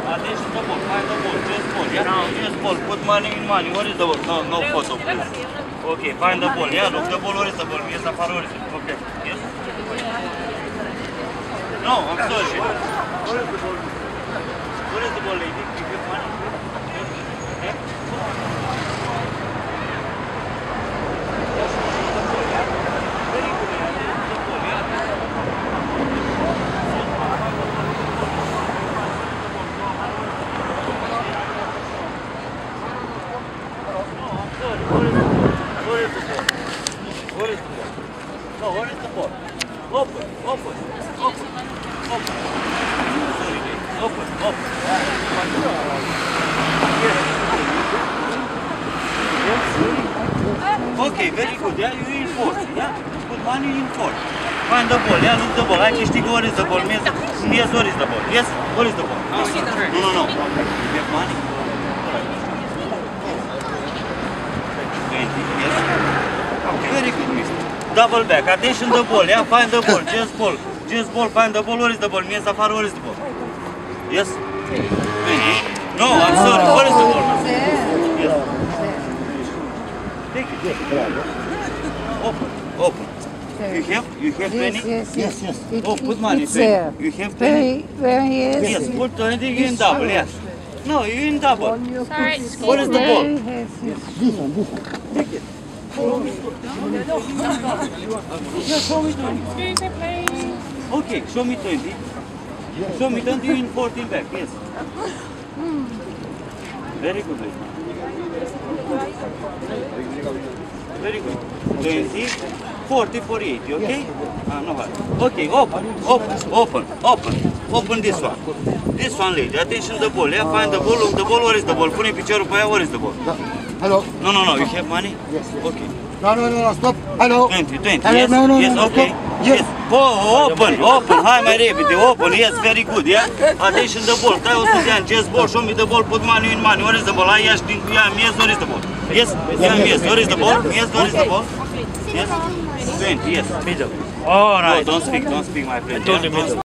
Attention the ball, find the ball, just ball, yeah? Just ball, put money in money. What is the ball? No photo, please. Okay, find the ball, yeah? Look the ball, what is the ball? Yes, Afar, what is it? Okay, yes? No, I'm sorry. What is the ball, lady? You give money? Yeah? Okay, very good. Yeah, you in fourth. Yeah, put money in fourth. Find the ball. Yeah, look the ball. I can what is the ball? Yes, what is the ball? Yes, what is the ball? No. You have money. 20. Yes. Very good, mister. Double back. Attention the ball. Yeah, find the ball. Just ball. Just ball. Find the ball. Where is the ball? Yes, Afar, where is the ball? Yes. 20. No, I'm sorry. Where is the ball? Yes. Take it. Open. You have 20? Yes. Oh, put money. It's there. You have 20? Where he is? Yes, put 20 in double, yes. No, you in double. Sorry, What is the ball? This one. Take it. Just show me 20. Excuse me, please. Okay, show me 20. Show me 20 in 14 back, yes. Very good, lady. Very good. 20, 40, 48, okay? No hard. Okay, open this one. This one, lady. Attention the ball. Yeah, find the ball. Look the ball. Where is the ball? Pune piciorul pe aia. Where is the ball? Hello. No. You have money? Yes. Okay. No. Stop. Hello. 20. Hello, Yes. no. Yes. Okay. Yes. Oh, open. Hai mai repede. Open. Yes. Very good. Yeah. Attention the ball. Tai 100 de ani. Just ball. Show me the ball. Put money in money. Where is the ball? Hai iași din ea. Yes. Where is the ball? Yes. Yes. Where is the ball? Yes. Where is the ball? Yes. 20. Yes. Middle. All right. No, don't speak, my friend. I told you middle.